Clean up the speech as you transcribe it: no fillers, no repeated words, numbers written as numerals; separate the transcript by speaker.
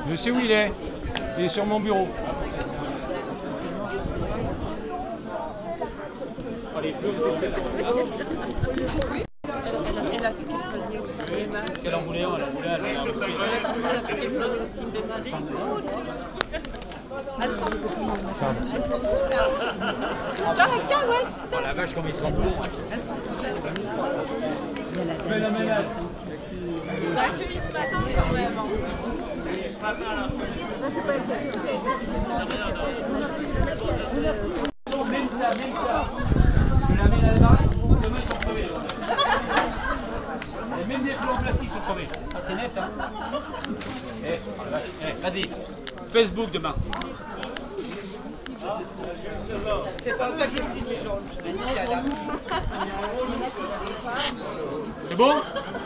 Speaker 1: Je sais où il est. Il est sur mon bureau.
Speaker 2: Les fleurs, c'est
Speaker 3: elle a fait quelques années au cinéma.
Speaker 2: elle a roulé, elle a roulé, elle a
Speaker 3: Elle a fait quelques années au cinéma. Elles sont super. Tiens, ouais.
Speaker 2: Oh la vache, comme ils sont beaux.
Speaker 3: Elles sont super.
Speaker 4: Il y a la dame qui est en train de tisser.
Speaker 3: On l'a accueilli ce matin quand même.
Speaker 2: Ce matin, là. Même ça. Je la mets là-bas, demain ils sont crevés. Et même les flots en plastique sont crevés. Ah, c'est net, hein. Vas-y. Facebook demain.
Speaker 3: C'est pas toi qui filme les gens.
Speaker 2: C'est bon?